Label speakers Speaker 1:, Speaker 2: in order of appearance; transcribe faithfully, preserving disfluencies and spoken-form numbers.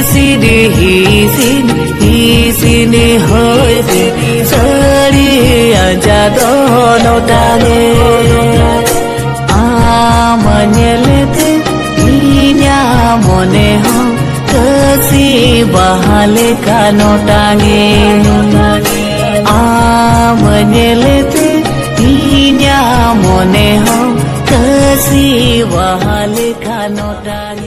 Speaker 1: sini hi sini hi sini hoi sari aja dono tange amanyelete inya mone ho kasi bahale kano tange amanyelete inya mone ho kasi bahale kano tange